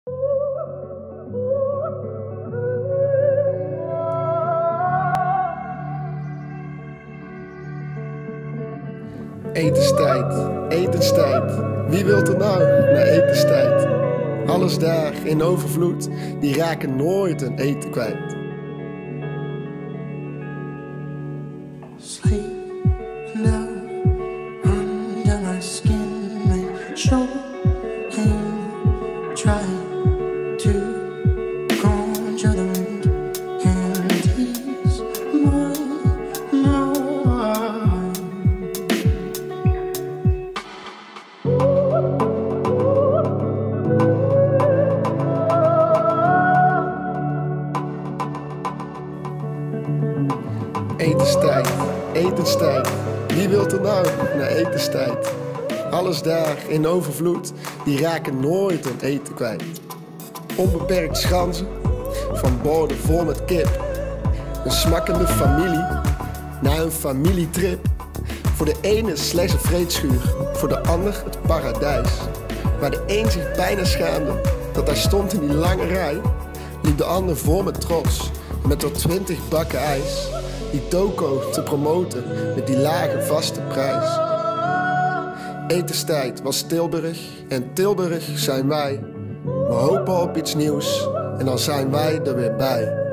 Etenstijd, etenstijd. Wie wilt er nou naar etenstijd? Alles daar in overvloed, die raken nooit een eten kwijt. Sleep now under my skin, make sure and try to conjure the wind and ease my mind. Etenstijd, etenstijd. Wie wilt er nou naar etenstijd? Alles daar in overvloed, die raken nooit een eten kwijt. Onbeperkt schansen, van borden vol met kip. Een smakkende familie, na een familietrip. Voor de ene slechts een vreedschuur, voor de ander het paradijs. Waar de een zich bijna schaamde dat hij stond in die lange rij, liep de ander vol met trots, met tot 20 bakken ijs. Die toko te promoten met die lage vaste prijs. Etenstijd was Tilburg en Tilburg zijn wij. We hopen op iets nieuws en dan zijn wij er weer bij.